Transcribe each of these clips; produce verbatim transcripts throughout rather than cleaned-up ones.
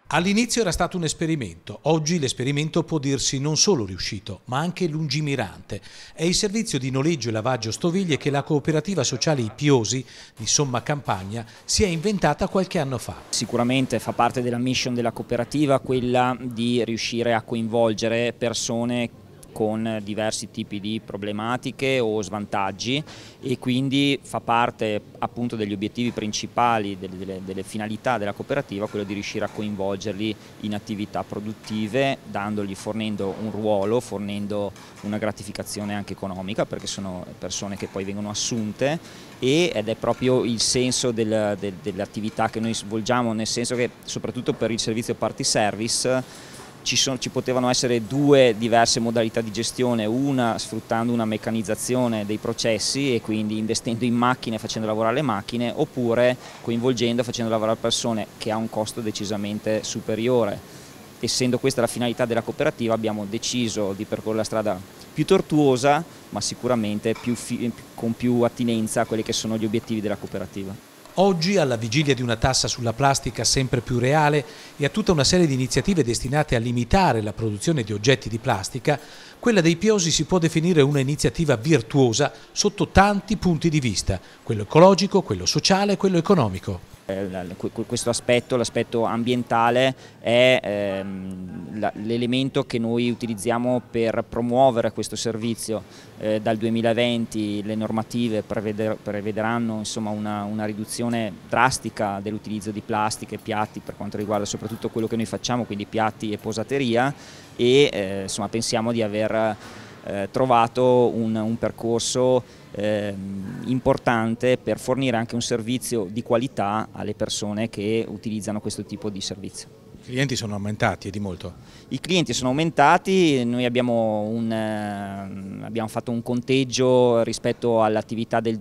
All'inizio era stato un esperimento, oggi l'esperimento può dirsi non solo riuscito, ma anche lungimirante. È il servizio di noleggio e lavaggio stoviglie che la cooperativa sociale I Piosi di Somma Campagna si è inventata qualche anno fa. Sicuramente fa parte della mission della cooperativa quella di riuscire a coinvolgere persone con diversi tipi di problematiche o svantaggi, e quindi fa parte appunto degli obiettivi principali, delle, delle, delle finalità della cooperativa, quello di riuscire a coinvolgerli in attività produttive, dandogli, fornendo un ruolo, fornendo una gratificazione anche economica, perché sono persone che poi vengono assunte, ed è proprio il senso del, del, dell'attività che noi svolgiamo, nel senso che soprattutto per il servizio party service Ci, sono, ci potevano essere due diverse modalità di gestione, una sfruttando una meccanizzazione dei processi e quindi investendo in macchine, facendo lavorare le macchine, oppure coinvolgendo, facendo lavorare persone, che ha un costo decisamente superiore. Essendo questa la finalità della cooperativa, abbiamo deciso di percorrere la strada più tortuosa, ma sicuramente più, con più attinenza a quelli che sono gli obiettivi della cooperativa. Oggi, alla vigilia di una tassa sulla plastica sempre più reale e a tutta una serie di iniziative destinate a limitare la produzione di oggetti di plastica, quella dei Piosi si può definire una iniziativa virtuosa sotto tanti punti di vista, quello ecologico, quello sociale e quello economico. Questo aspetto, l'aspetto ambientale, è ehm, l'elemento che noi utilizziamo per promuovere questo servizio. Eh, dal duemilaventi le normative preveder, prevederanno insomma, una, una riduzione drastica dell'utilizzo di plastica e piatti per quanto riguarda soprattutto quello che noi facciamo, quindi piatti e posateria, e eh, insomma, pensiamo di aver eh, trovato un, un percorso eh, importante per fornire anche un servizio di qualità alle persone che utilizzano questo tipo di servizio. I clienti sono aumentati e di molto? I clienti sono aumentati, noi abbiamo, un, eh, abbiamo fatto un conteggio rispetto all'attività del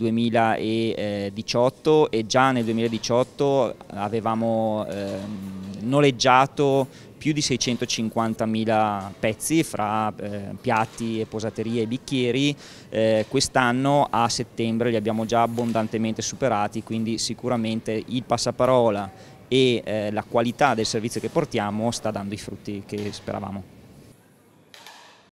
duemiladiciotto e già nel duemiladiciotto avevamo eh, noleggiato più di seicentocinquantamila pezzi fra eh, piatti e posaterie e bicchieri. Eh, quest'anno a settembre li abbiamo già abbondantemente superati, quindi sicuramente il passaparola e eh, la qualità del servizio che portiamo sta dando i frutti che speravamo.